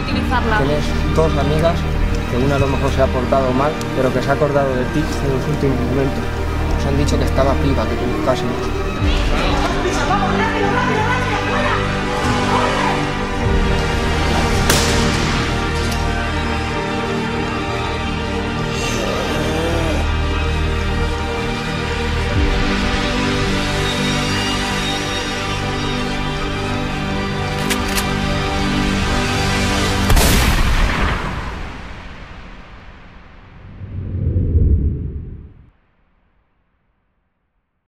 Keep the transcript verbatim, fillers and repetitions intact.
utilizarla. Tienes dos amigas, que una a lo mejor se ha portado mal, pero que se ha acordado de ti en los últimos momentos. Nos han dicho que estaba viva, que te buscásemos. ¡Vamos, rápido, rápido, rápido, fuera!